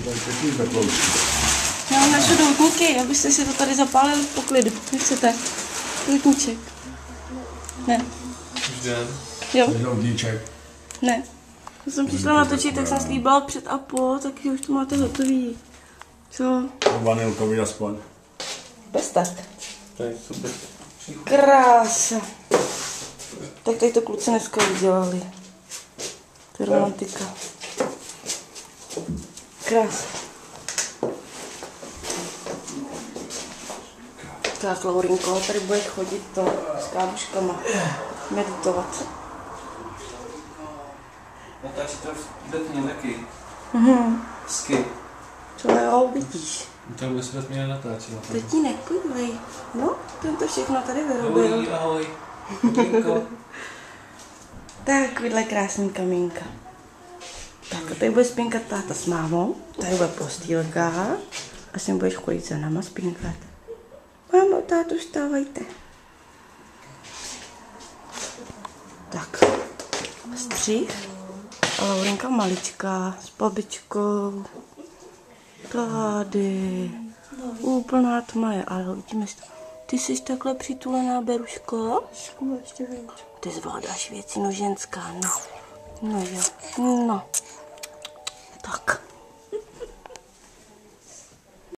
Já mám naše doutníky, abyste si to tady zapálili v poklidu. Nechcete? Doutníček. Ne. Už den. Jo. Doutníček. Ne. Když jsem přišla natočit, tak jsem slíbila před a po, takže už to máte hotový. Co? Vanilkový aspoň. Bez tak. To je super. Krása. Tak tady to kluci dneska udělali. To je romantika. Krása. Tak, Laurinko, tady bude chodit to s kámoškama. Meditovat. Natáčí to v mě taky. Sky. Co jo, vidíš. To by se měl natáčet. Tatínek, podívej. No, ten to všechno tady vyrobil. Ahoj, ahoj. Ahoj. Takovýhle krásný kamínka. Tak a tady bude spinkat táta s mámou. Tady bude postýlka. A sem budeš chodit za náma spinkat. Mámo, tátu, vstávajte. Tak. Střih. A Laurinka maličká s babičkou. Tady. Úplná tma je, ale uvidíme. Ty jsi takhle přitulená, Beruško? Ty zvládáš věci, no ženská, no. No jo, no. Tak.